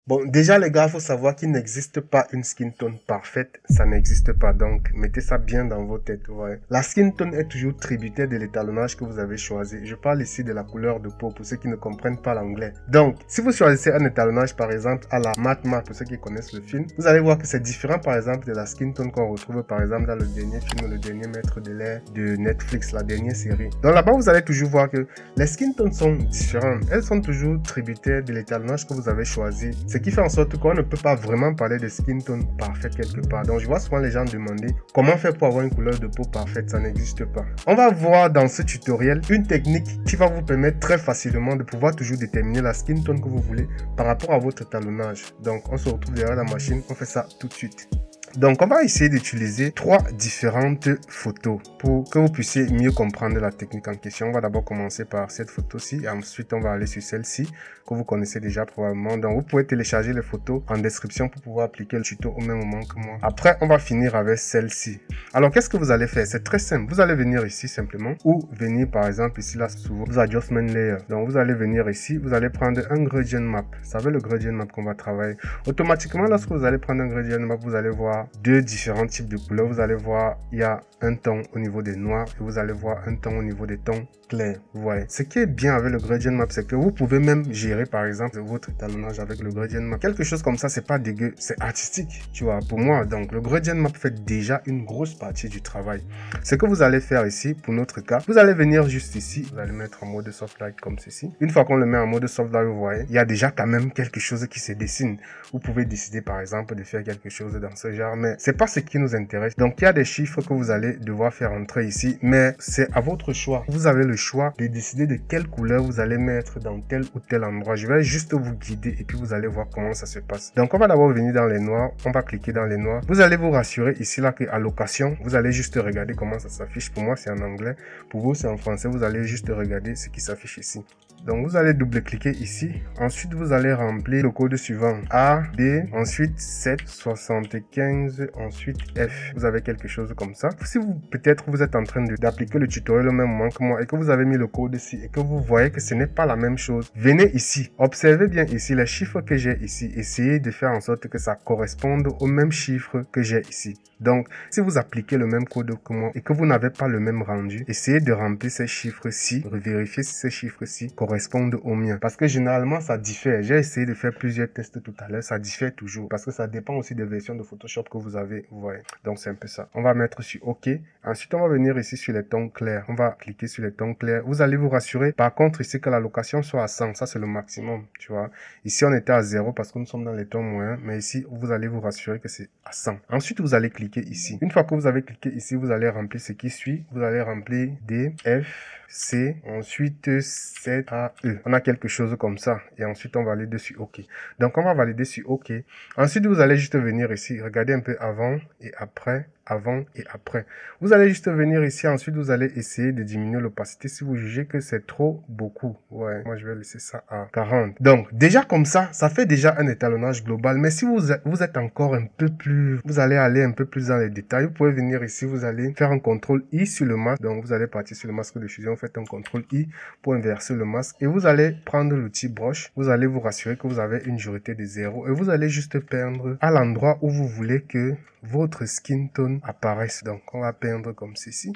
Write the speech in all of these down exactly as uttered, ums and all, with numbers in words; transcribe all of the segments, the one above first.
Bon, déjà les gars, il faut savoir qu'il n'existe pas une skin tone parfaite, ça n'existe pas, donc mettez ça bien dans vos têtes, ouais. La skin tone est toujours tributaire de l'étalonnage que vous avez choisi. Je parle ici de la couleur de peau pour ceux qui ne comprennent pas l'anglais. Donc, si vous choisissez un étalonnage par exemple à la Matte Matte, pour ceux qui connaissent le film, vous allez voir que c'est différent par exemple de la skin tone qu'on retrouve par exemple dans le dernier film, le dernier maître de l'air de Netflix, la dernière série. Donc là-bas, vous allez toujours voir que les skin tones sont différentes. Elles sont toujours tributaires de l'étalonnage que vous avez choisi. Ce qui fait en sorte qu'on ne peut pas vraiment parler de skin tone parfaite quelque part. Donc je vois souvent les gens demander comment faire pour avoir une couleur de peau parfaite. Ça n'existe pas. On va voir dans ce tutoriel une technique qui va vous permettre très facilement de pouvoir toujours déterminer la skin tone que vous voulez par rapport à votre étalonnage. Donc on se retrouve derrière la machine. On fait ça tout de suite. Donc, on va essayer d'utiliser trois différentes photos pour que vous puissiez mieux comprendre la technique en question. On va d'abord commencer par cette photo-ci et ensuite on va aller sur celle-ci que vous connaissez déjà probablement. Donc, vous pouvez télécharger les photos en description pour pouvoir appliquer le tuto au même moment que moi. Après, on va finir avec celle-ci. Alors, qu'est-ce que vous allez faire? C'est très simple. Vous allez venir ici simplement ou venir par exemple ici là sur vos adjustment layer. Donc, vous allez venir ici, vous allez prendre un gradient map. Vous savez le gradient map qu'on va travailler. Automatiquement, lorsque vous allez prendre un gradient map, vous allez voir deux différents types de couleurs. Vous allez voir, il y a un ton au niveau des noirs et vous allez voir un ton au niveau des tons clairs. Vous voyez. Ce qui est bien avec le gradient map, c'est que vous pouvez même gérer par exemple votre étalonnage avec le gradient map. Quelque chose comme ça, c'est pas dégueu, c'est artistique, tu vois, pour moi. Donc, le gradient map fait déjà une grosse partie du travail. Ce que vous allez faire ici, pour notre cas, vous allez venir juste ici, vous allez mettre en mode soft light comme ceci. Une fois qu'on le met en mode soft light, vous voyez, il y a déjà quand même quelque chose qui se dessine. Vous pouvez décider par exemple de faire quelque chose dans ce genre, mais c'est pas ce qui nous intéresse. Donc, il y a des chiffres que vous allez devoir faire entrer ici, mais c'est à votre choix. Vous avez le choix de décider de quelle couleur vous allez mettre dans tel ou tel endroit. Je vais juste vous guider et puis vous allez voir comment ça se passe. Donc, on va d'abord venir dans les noirs. On va cliquer dans les noirs. Vous allez vous rassurer ici là que allocation, vous allez juste regarder comment ça s'affiche. Pour moi, c'est en anglais. Pour vous, c'est en français. Vous allez juste regarder ce qui s'affiche ici. Donc, vous allez double-cliquer ici. Ensuite, vous allez remplir le code suivant. A, B, ensuite sept, soixante-quinze, ensuite F. Vous avez quelque chose comme ça. Si vous, peut-être, vous êtes en train d'appliquer le tutoriel au même moment que moi et que vous avez mis le code ici et que vous voyez que ce n'est pas la même chose, venez ici. Observez bien ici les chiffres que j'ai ici. Essayez de faire en sorte que ça corresponde aux mêmes chiffres que j'ai ici. Donc, si vous appliquez le même code que moi et que vous n'avez pas le même rendu, essayez de remplir ces chiffres-ci, vérifier si ces chiffres-ci correspondent aux miens. Parce que généralement, ça diffère. J'ai essayé de faire plusieurs tests tout à l'heure, ça diffère toujours. Parce que ça dépend aussi des versions de Photoshop que vous avez, vous voyez. Donc, c'est un peu ça. On va mettre sur OK. Ensuite, on va venir ici sur les tons clairs. On va cliquer sur les tons clairs. Vous allez vous rassurer, par contre, ici, que la location soit à cent. Ça, c'est le maximum, tu vois. Ici, on était à zéro parce que nous sommes dans les tons moyens. Mais ici, vous allez vous rassurer que c'est à cent. Ensuite, vous allez cliquer ici. Une fois que vous avez cliqué ici, vous allez remplir ce qui suit. Vous allez remplir D, F, C, ensuite sept A, E. On a quelque chose comme ça. Et ensuite, on va aller dessus OK. Donc, on va valider sur OK. Ensuite, vous allez juste venir ici. Regardez un peu avant et après. Avant et après. Vous allez juste venir ici. Ensuite, vous allez essayer de diminuer l'opacité si vous jugez que c'est trop beaucoup. Ouais, moi, je vais laisser ça à quarante. Donc, déjà comme ça, ça fait déjà un étalonnage global. Mais si vous, vous êtes encore un peu plus... Vous allez aller un peu plus dans les détails. Vous pouvez venir ici. Vous allez faire un contrôle I sur le masque. Donc, vous allez partir sur le masque de fusion. Vous faites un contrôle I pour inverser le masque. Et vous allez prendre l'outil brush. Vous allez vous rassurer que vous avez une dureté de zéro. Et vous allez juste peindre à l'endroit où vous voulez que votre skin tone apparaisse. Donc, on va peindre comme ceci.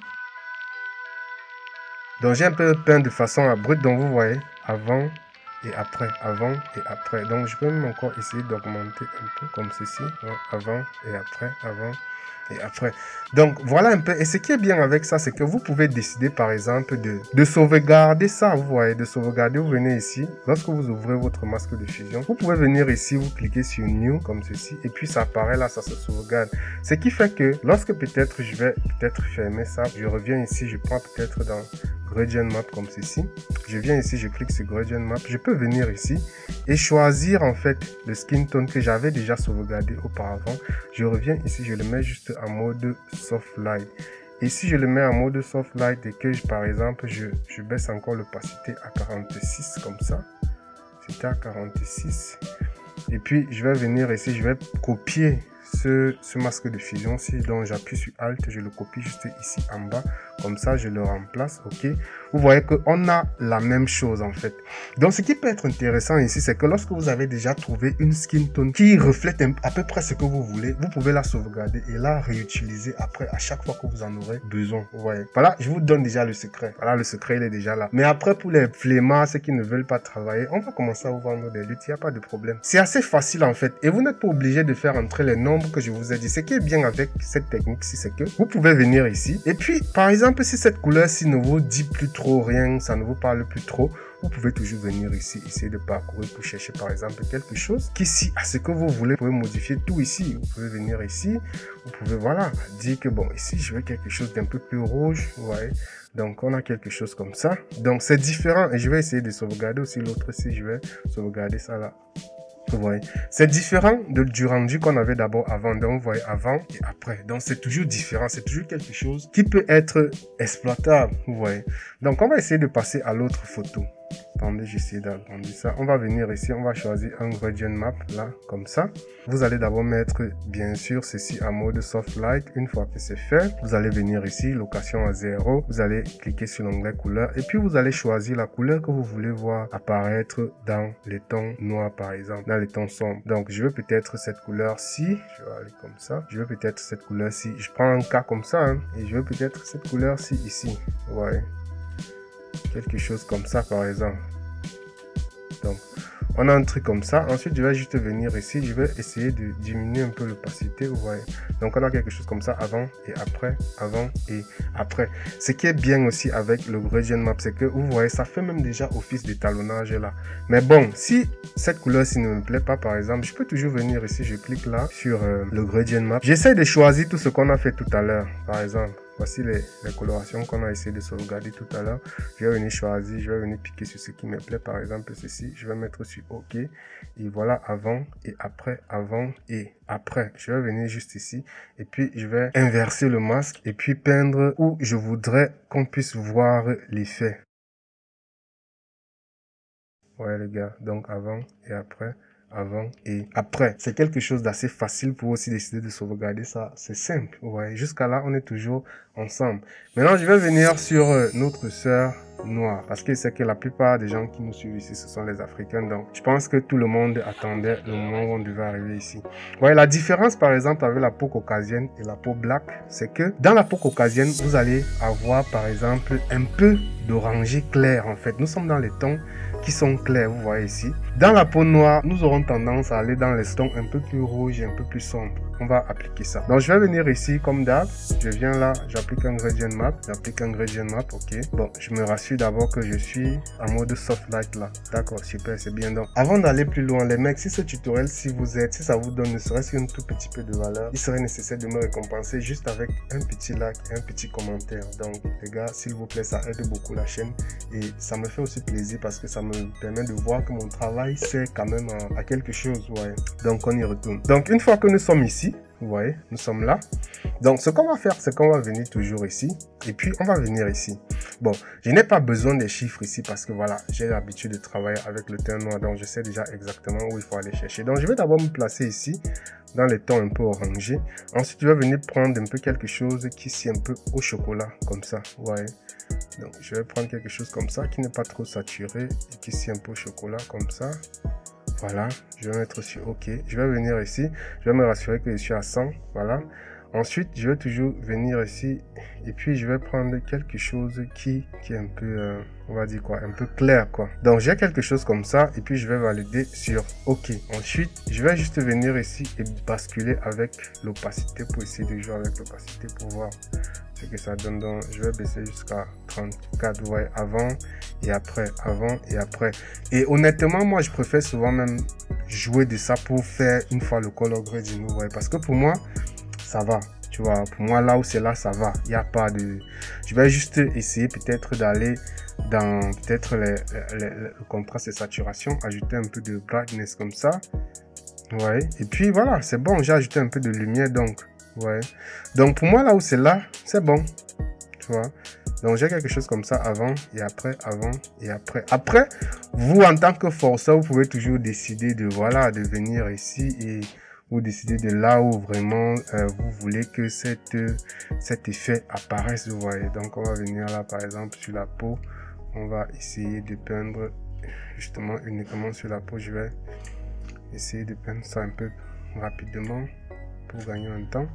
Donc, j'ai un peu peint de façon abrupte. Donc, vous voyez, avant et après, avant et après. Donc, je peux même encore essayer d'augmenter un peu comme ceci. Ouais, avant et après, avant et après. Donc, voilà un peu. Et ce qui est bien avec ça, c'est que vous pouvez décider, par exemple, de, de sauvegarder ça. Vous voyez, de sauvegarder. Vous venez ici. Lorsque vous ouvrez votre masque de fusion, vous pouvez venir ici, vous cliquez sur New, comme ceci. Et puis, ça apparaît là, ça se sauvegarde. Ce qui fait que, lorsque peut-être je vais peut-être fermer ça, je reviens ici, je prends peut-être dans Gradient Map comme ceci. Je viens ici, je clique sur Gradient Map. Je peux venir ici et choisir en fait le skin tone que j'avais déjà sauvegardé auparavant. Je reviens ici, je le mets juste en mode soft light. Et si je le mets en mode soft light et que je, par exemple je, je baisse encore l'opacité à quarante-six comme ça, c'était à quarante-six. Et puis je vais venir ici, je vais copier ce, ce masque de fusion-ci. Donc, j'appuie sur Alt, je le copie juste ici en bas. Comme ça, je le remplace, ok. Vous voyez qu'on a la même chose, en fait. Donc, ce qui peut être intéressant ici, c'est que lorsque vous avez déjà trouvé une skin tone qui reflète à peu près ce que vous voulez, vous pouvez la sauvegarder et la réutiliser après à chaque fois que vous en aurez besoin. Vous voyez. Voilà, je vous donne déjà le secret. Voilà, le secret, il est déjà là. Mais après, pour les flemmards, ceux qui ne veulent pas travailler, on va commencer à vous vendre des luttes. Il n'y a pas de problème. C'est assez facile, en fait. Et vous n'êtes pas obligé de faire entrer les nombres que je vous ai dit. Ce qui est bien avec cette technique-ci, c'est que vous pouvez venir ici. Et puis, par exemple, si cette couleur-ci ne vous dit plus trop rien, ça ne vous parle plus trop, vous pouvez toujours venir ici, essayer de parcourir pour chercher par exemple quelque chose qui, si à ce que vous voulez, vous pouvez modifier tout ici. Vous pouvez venir ici, vous pouvez, voilà, dire que bon, ici, je veux quelque chose d'un peu plus rouge, vous voyez. Donc, on a quelque chose comme ça. Donc, c'est différent et je vais essayer de sauvegarder aussi l'autre si je vais sauvegarder ça là. Vous voyez, c'est différent de, du rendu qu'on avait d'abord avant. Donc, vous voyez, avant et après. Donc, c'est toujours différent. C'est toujours quelque chose qui peut être exploitable. Vous voyez. Donc, on va essayer de passer à l'autre photo. Attendez, j'essaie d'agrandir ça. On va venir ici, on va choisir un gradient map, là, comme ça. Vous allez d'abord mettre, bien sûr, ceci en mode soft light. Une fois que c'est fait, vous allez venir ici, location à zéro. Vous allez cliquer sur l'onglet couleur et puis vous allez choisir la couleur que vous voulez voir apparaître dans les tons noirs, par exemple, dans les tons sombres. Donc, je veux peut-être cette couleur-ci. Je vais aller comme ça. Je veux peut-être cette couleur-ci. Je prends un cas comme ça, hein, et je veux peut-être cette couleur-ci ici. Ouais. Quelque chose comme ça, par exemple. Donc, on a un truc comme ça. Ensuite, je vais juste venir ici. Je vais essayer de diminuer un peu l'opacité. Vous voyez. Donc, on a quelque chose comme ça avant et après, avant et après. Ce qui est bien aussi avec le gradient map, c'est que vous voyez, ça fait même déjà office d'étalonnage là. Mais bon, si cette couleur-ci ne me plaît pas, par exemple, je peux toujours venir ici. Je clique là sur euh, le gradient map. J'essaie de choisir tout ce qu'on a fait tout à l'heure, par exemple. Voici les, les colorations qu'on a essayé de sauvegarder tout à l'heure. Je vais venir choisir, je vais venir piquer sur ce qui me plaît. Par exemple, ceci, je vais mettre sur OK. Et voilà, avant et après, avant et après. Je vais venir juste ici. Et puis, je vais inverser le masque et puis peindre où je voudrais qu'on puisse voir l'effet. Ouais, les gars. Donc, avant et après. Avant et après. C'est quelque chose d'assez facile pour aussi décider de sauvegarder ça. C'est simple. Vous voyez, jusqu'à là, on est toujours ensemble. Maintenant, je vais venir sur euh, notre sœur noire. Parce que c'est que la plupart des gens qui nous suivent ici, ce sont les Africains. Donc, je pense que tout le monde attendait le moment où on devait arriver ici. Vous voyez, la différence, par exemple, avec la peau caucasienne et la peau black, c'est que dans la peau caucasienne, vous allez avoir, par exemple, un peu d'orangé clair, en fait. Nous sommes dans les tons qui sont clairs, vous voyez ici. Dans la peau noire, nous aurons tendance à aller dans les tons un peu plus rouges et un peu plus sombres. On va appliquer ça. Donc, je vais venir ici comme d'hab. Je viens là, j'applique un gradient map. J'applique un gradient map, ok. Bon, je me rassure d'abord que je suis en mode soft light là. D'accord, super, c'est bien. Donc, avant d'aller plus loin, les mecs, si ce tutoriel, si vous êtes, si ça vous donne ne serait-ce qu'un tout petit peu de valeur, il serait nécessaire de me récompenser juste avec un petit like et un petit commentaire. Donc, les gars, s'il vous plaît, ça aide beaucoup la chaîne et ça me fait aussi plaisir parce que ça me permet de voir que mon travail sert quand même à, à quelque chose, ouais. Donc, on y retourne. Donc, une fois que nous sommes ici, vous voyez, nous sommes là. Donc, ce qu'on va faire, c'est qu'on va venir toujours ici. Et puis, on va venir ici. Bon, je n'ai pas besoin des chiffres ici parce que voilà, j'ai l'habitude de travailler avec le teint noir. Donc, je sais déjà exactement où il faut aller chercher. Donc, je vais d'abord me placer ici, dans les tons un peu orangés. Ensuite, je vais venir prendre un peu quelque chose qui est un peu au chocolat, comme ça. Vous voyez. Donc, je vais prendre quelque chose comme ça, qui n'est pas trop saturé et qui est un peu au chocolat, comme ça. Voilà, je vais mettre sur OK. Je vais venir ici. Je vais me rassurer que je suis à cent. Voilà. Ensuite, je vais toujours venir ici. Et puis, je vais prendre quelque chose qui, qui est un peu, euh, on va dire quoi, un peu clair, quoi. Donc, j'ai quelque chose comme ça. Et puis, je vais valider sur OK. Ensuite, je vais juste venir ici et basculer avec l'opacité pour essayer de jouer avec l'opacité pour voir ce que ça donne. Donc, je vais baisser jusqu'à trente-quatre, vous voyez, avant et après, avant et après. Et honnêtement, moi, je préfère souvent même jouer de ça pour faire une fois le color grading, vous voyez, parce que pour moi, ça va. Tu vois, pour moi, là où c'est là, ça va. Il n'y a pas de... Je vais juste essayer peut-être d'aller dans peut-être les, les, les, le contraste et saturation, ajouter un peu de brightness comme ça. Ouais. Et puis voilà, c'est bon, j'ai ajouté un peu de lumière, donc, ouais. Donc pour moi, là où c'est là, c'est bon. Tu vois. Donc j'ai quelque chose comme ça avant et après, avant et après. Après, vous en tant que forceur, vous pouvez toujours décider de, voilà, de venir ici et vous décidez de là où vraiment euh, vous voulez que cette, euh, cet effet apparaisse, vous voyez. Donc on va venir là par exemple sur la peau, on va essayer de peindre justement uniquement sur la peau. Je vais essayer de peindre ça un peu rapidement pour gagner un temps.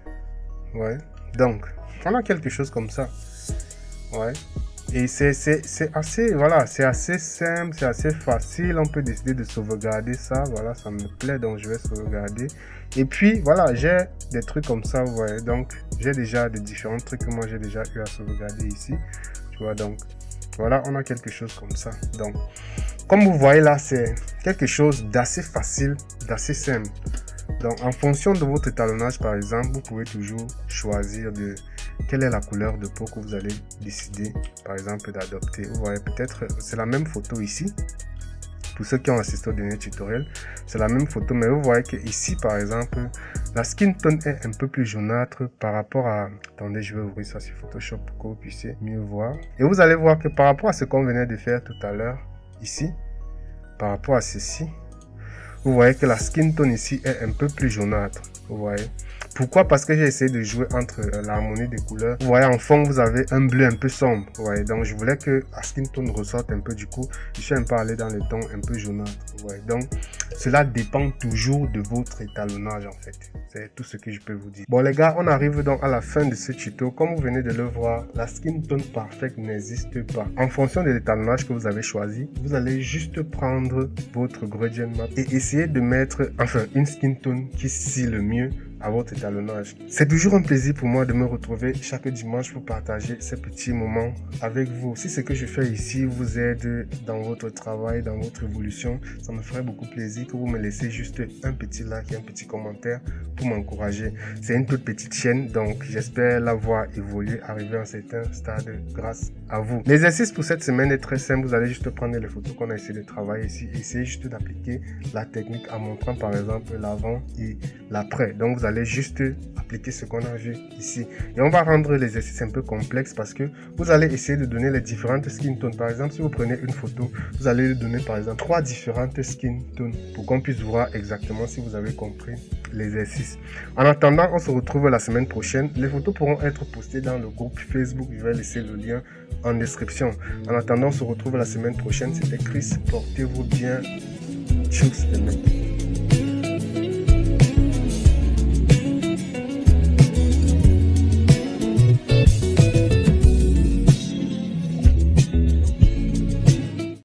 Ouais, donc on a quelque chose comme ça. Ouais, et c'est assez, voilà, c'est assez simple, c'est assez facile. On peut décider de sauvegarder ça. Voilà, ça me plaît, donc je vais sauvegarder. Et puis voilà, j'ai des trucs comme ça, vous voyez. Donc j'ai déjà des différents trucs que moi j'ai déjà eu à sauvegarder ici, tu vois. Donc voilà, on a quelque chose comme ça. Donc comme vous voyez là, c'est quelque chose d'assez facile, d'assez simple. Donc en fonction de votre étalonnage par exemple, vous pouvez toujours choisir de quelle est la couleur de peau que vous allez décider par exemple d'adopter. Vous voyez, peut-être c'est la même photo ici. Pour ceux qui ont assisté au dernier tutoriel, c'est la même photo, mais vous voyez que ici par exemple la skin tone est un peu plus jaunâtre par rapport à, attendez, je vais ouvrir ça sur Photoshop pour que vous puissiez mieux voir. Et vous allez voir que par rapport à ce qu'on venait de faire tout à l'heure ici, par rapport à ceci, vous voyez que la skin tone ici est un peu plus jaunâtre, vous voyez. Pourquoi? Parce que j'ai essayé de jouer entre euh, l'harmonie des couleurs. Vous voyez, en fond, vous avez un bleu un peu sombre. Vous voyez, donc je voulais que la skin tone ressorte un peu. Du coup, je suis un peu allé dans les tons un peu jaunâtres. Vous voyez, donc cela dépend toujours de votre étalonnage en fait. C'est tout ce que je peux vous dire. Bon les gars, on arrive donc à la fin de ce tuto. Comme vous venez de le voir, la skin tone parfaite n'existe pas. En fonction de l'étalonnage que vous avez choisi, vous allez juste prendre votre gradient map et essayer de mettre, enfin, une skin tone qui scie le mieux à votre étalonnage. C'est toujours un plaisir pour moi de me retrouver chaque dimanche pour partager ces petits moments avec vous. Si ce que je fais ici vous aide dans votre travail, dans votre évolution, ça me ferait beaucoup plaisir que vous me laissez juste un petit like et un petit commentaire pour m'encourager. C'est une toute petite chaîne, donc j'espère la voir évoluer, arriver à un certain stade grâce à vous. L'exercice pour cette semaine est très simple. Vous allez juste prendre les photos qu'on a essayé de travailler ici, essayer juste d'appliquer la technique en montrant par exemple l'avant et l'après. Donc vous allez juste appliquer ce qu'on a vu ici. Et on va rendre l'exercice un peu complexe parce que vous allez essayer de donner les différentes skin tones. Par exemple, si vous prenez une photo, vous allez donner par exemple trois différentes skin tones pour qu'on puisse voir exactement si vous avez compris l'exercice. En attendant, on se retrouve la semaine prochaine. Les photos pourront être postées dans le groupe Facebook. Je vais laisser le lien en description. En attendant, on se retrouve la semaine prochaine. C'était Chris. Portez-vous bien. Tchuss les mecs.